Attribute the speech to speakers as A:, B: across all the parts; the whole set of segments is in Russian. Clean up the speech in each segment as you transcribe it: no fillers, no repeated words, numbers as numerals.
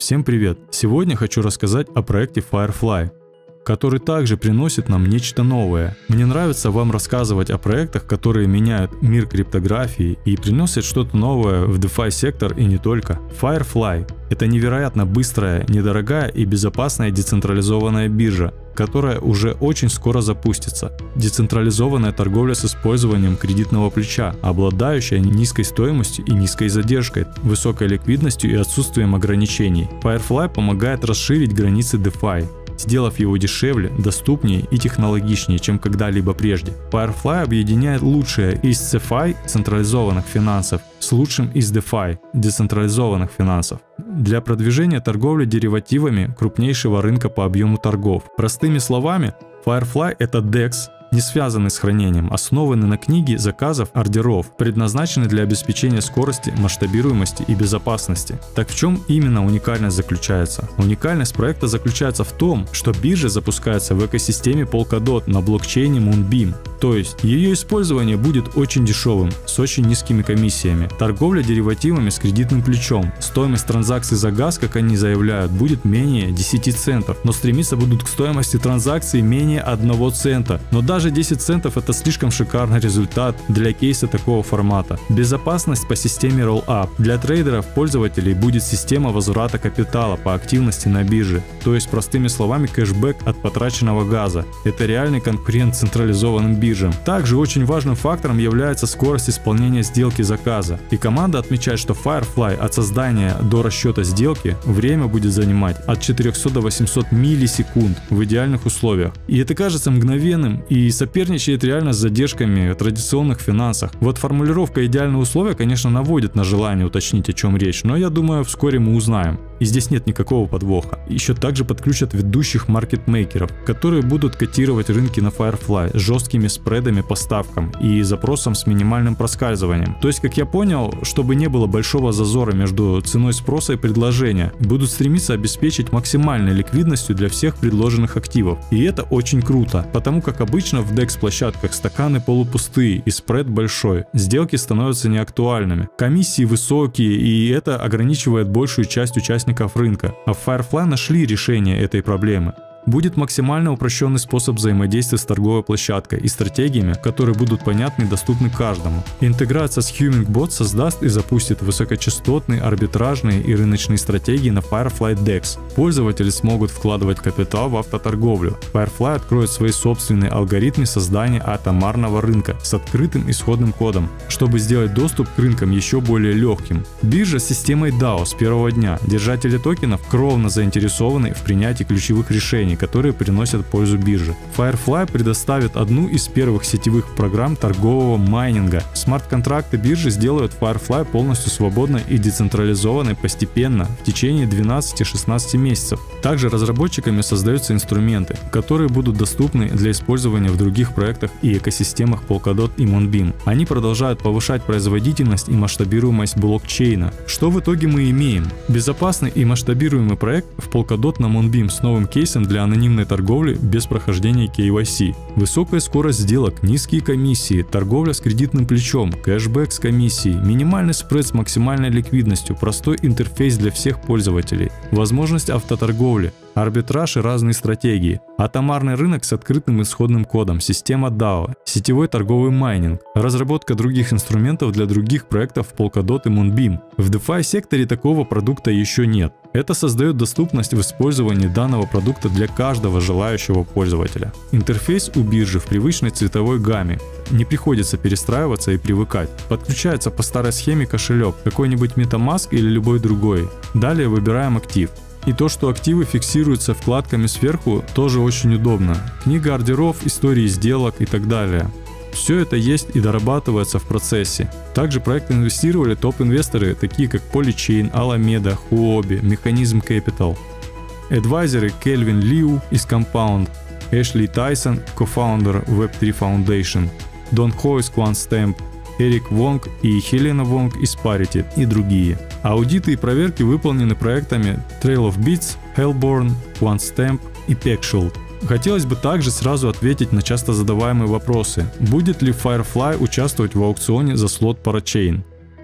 A: Всем привет! Сегодня хочу рассказать о проекте Firefly, который также приносит нам нечто новое. Мне нравится вам рассказывать о проектах, которые меняют мир криптографии и приносят что-то новое в DeFi сектор и не только. Firefly – это невероятно быстрая, недорогая и безопасная децентрализованная биржа, которая уже очень скоро запустится. Децентрализованная торговля с использованием кредитного плеча, обладающая низкой стоимостью и низкой задержкой, высокой ликвидностью и отсутствием ограничений. Firefly помогает расширить границы DeFi, сделав его дешевле, доступнее и технологичнее, чем когда-либо прежде. Firefly объединяет лучшее из CeFi централизованных финансов с лучшим из DeFi децентрализованных финансов для продвижения торговли деривативами крупнейшего рынка по объему торгов. Простыми словами, Firefly — это DEX, не связанный с хранением, основанный на книге заказов ордеров, предназначенный для обеспечения скорости, масштабируемости и безопасности. Так в чем именно уникальность заключается? Уникальность проекта заключается в том, что биржа запускается в экосистеме Polkadot на блокчейне Moonbeam, то есть ее использование будет очень дешевым, с очень низкими комиссиями. Торговля деривативами с кредитным плечом. Стоимость транзакций за газ, как они заявляют, будет менее 10 центов, но стремиться будут к стоимости транзакции менее 1 цента. Но даже 10 центов — это слишком шикарный результат для кейса такого формата. Безопасность по системе Rollup. Для трейдеров-пользователей будет система возврата капитала по активности на бирже, то есть простыми словами кэшбэк от потраченного газа. Это реальный конкурент централизованным биржам. Также очень важным фактором является скорость исполнения сделки заказа. И команда отмечает, что Firefly от создания до расчета сделки время будет занимать от 400 до 800 миллисекунд в идеальных условиях. И это кажется мгновенным и соперничает реально с задержками в традиционных финансах. Вот формулировка «идеальные условия», конечно, наводит на желание уточнить, о чем речь, но я думаю, вскоре мы узнаем. И здесь нет никакого подвоха. Еще также подключат ведущих маркетмейкеров, которые будут котировать рынки на Firefly с жесткими спредами по ставкам и запросом с минимальным проскальзыванием. То есть, как я понял, чтобы не было большого зазора между ценой спроса и предложения, будут стремиться обеспечить максимальной ликвидностью для всех предложенных активов. И это очень круто, потому как обычно в DEX-площадках стаканы полупустые и спред большой, сделки становятся неактуальными, комиссии высокие, и это ограничивает большую часть участников рынка. А в Firefly нашли решение этой проблемы. Будет максимально упрощенный способ взаимодействия с торговой площадкой и стратегиями, которые будут понятны и доступны каждому. Интеграция с Humingbot создаст и запустит высокочастотные, арбитражные и рыночные стратегии на Firefly DEX. Пользователи смогут вкладывать капитал в автоторговлю. Firefly откроет свои собственные алгоритмы создания атомарного рынка с открытым исходным кодом, чтобы сделать доступ к рынкам еще более легким. Биржа с системой DAO с первого дня. Держатели токенов кровно заинтересованы в принятии ключевых решений, которые приносят пользу бирже. Firefly предоставит одну из первых сетевых программ торгового майнинга. Смарт-контракты биржи сделают Firefly полностью свободной и децентрализованной постепенно в течение 12-16 месяцев. Также разработчиками создаются инструменты, которые будут доступны для использования в других проектах и экосистемах Polkadot и Moonbeam. Они продолжают повышать производительность и масштабируемость блокчейна. Что в итоге мы имеем? Безопасный и масштабируемый проект в Polkadot на Moonbeam с новым кейсом для анонимной торговли без прохождения KYC. Высокая скорость сделок, низкие комиссии, торговля с кредитным плечом, кэшбэк с комиссией, минимальный спред с максимальной ликвидностью, простой интерфейс для всех пользователей, возможность автоторговли, арбитраж и разные стратегии, атомарный рынок с открытым исходным кодом, система DAO, сетевой торговый майнинг, разработка других инструментов для других проектов в Polkadot и Moonbeam. В DeFi секторе такого продукта еще нет. Это создает доступность в использовании данного продукта для каждого желающего пользователя. Интерфейс у биржи в привычной цветовой гамме. Не приходится перестраиваться и привыкать. Подключается по старой схеме кошелек, какой-нибудь MetaMask или любой другой. Далее выбираем актив. И то, что активы фиксируются вкладками сверху, тоже очень удобно. Книга ордеров, истории сделок и так далее. Все это есть и дорабатывается в процессе. Также в проект инвестировали топ-инвесторы, такие как Polychain, Alameda, Huobi, Mechanism Capital. Адвайзеры Кельвин Лиу из Compound, Эшли Тайсон, кофаундер Web3 Foundation, Дон Хо из QuantStamp, Эрик Вонг и Хелена Вонг из Parity и другие. Аудиты и проверки выполнены проектами Trail of Bits, Hellborn, QuantStamp и Peckshield. Хотелось бы также сразу ответить на часто задаваемые вопросы. Будет ли Firefly участвовать в аукционе за слот Parachain?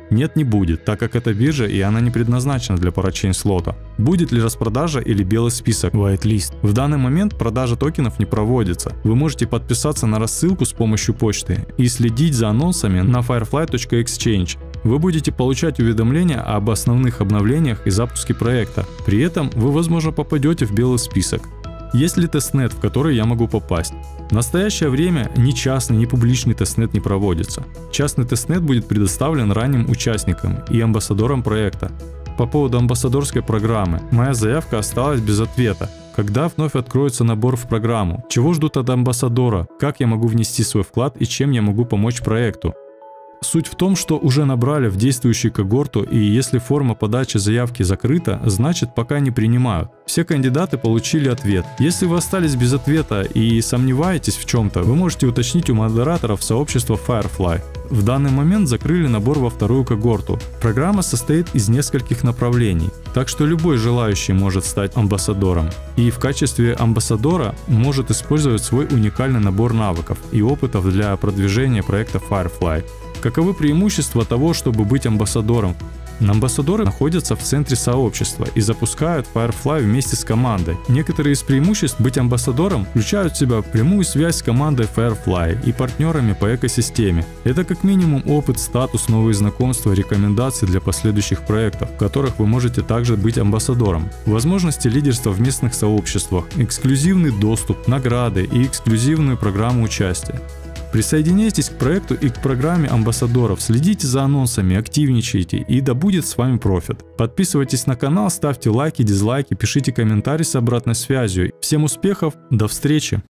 A: Нет, не будет, так как это биржа и она не предназначена для парачейн слота. Будет ли распродажа или белый список whitelist? В данный момент продажа токенов не проводится. Вы можете подписаться на рассылку с помощью почты и следить за анонсами на firefly.exchange. Вы будете получать уведомления об основных обновлениях и запуске проекта. При этом вы, возможно, попадете в белый список. Есть ли тестнет, в который я могу попасть? В настоящее время ни частный, ни публичный тестнет не проводится. Частный тестнет будет предоставлен ранним участникам и амбассадорам проекта. По поводу амбассадорской программы. Моя заявка осталась без ответа. Когда вновь откроется набор в программу? Чего ждут от амбассадора? Как я могу внести свой вклад и чем я могу помочь проекту? Суть в том, что уже набрали в действующую когорту, и если форма подачи заявки закрыта, значит пока не принимают. Все кандидаты получили ответ. Если вы остались без ответа и сомневаетесь в чем-то, вы можете уточнить у модераторов сообщества Firefly. В данный момент закрыли набор во вторую когорту. Программа состоит из нескольких направлений, так что любой желающий может стать амбассадором. И в качестве амбассадора может использовать свой уникальный набор навыков и опытов для продвижения проекта Firefly. Каковы преимущества того, чтобы быть амбассадором? Амбассадоры находятся в центре сообщества и запускают Firefly вместе с командой. Некоторые из преимуществ быть амбассадором включают в себя прямую связь с командой Firefly и партнерами по экосистеме. Это как минимум опыт, статус, новые знакомства, рекомендации для последующих проектов, в которых вы можете также быть амбассадором. Возможности лидерства в местных сообществах, эксклюзивный доступ, награды и эксклюзивную программу участия. Присоединяйтесь к проекту и к программе амбассадоров, следите за анонсами, активничайте, и да будет с вами профит. Подписывайтесь на канал, ставьте лайки, дизлайки, пишите комментарии с обратной связью. Всем успехов, до встречи!